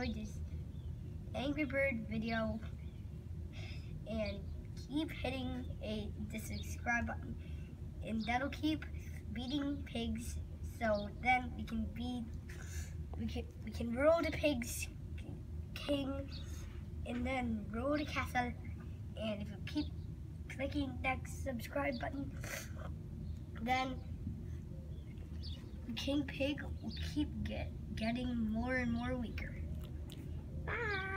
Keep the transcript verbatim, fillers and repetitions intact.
enjoyed this Angry Bird video, and keep hitting a the subscribe button, and that'll keep beating pigs. So then we can beat we can we can rule the pigs king, and then rule the castle. And if you keep clicking that subscribe button, then King Pig will keep get, getting more and more weaker. Bye.